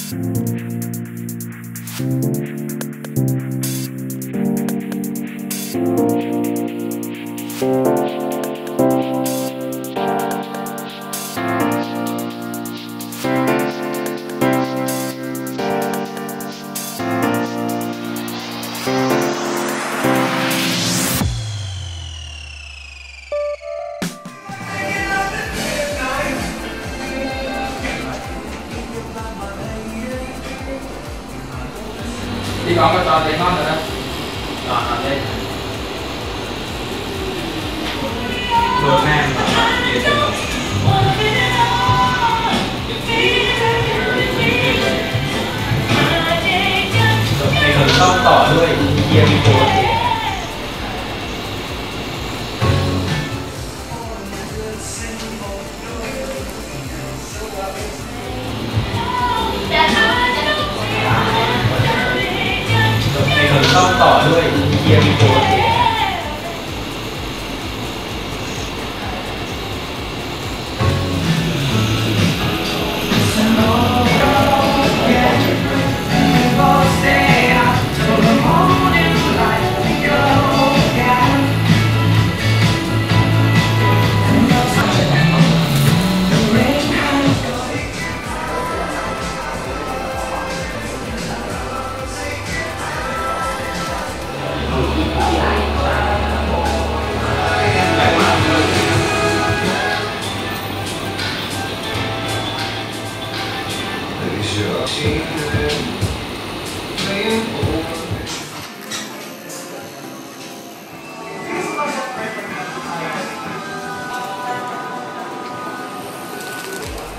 ที่เขามาตอนเลมอนนะตอนเล่นโดนแม่มาเยอะจังในคนชอบต่อด้วยเกียร์มีโค้ดต้องต่อด้วยเกียร์มีโค้ด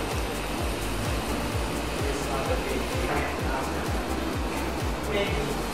Thank you.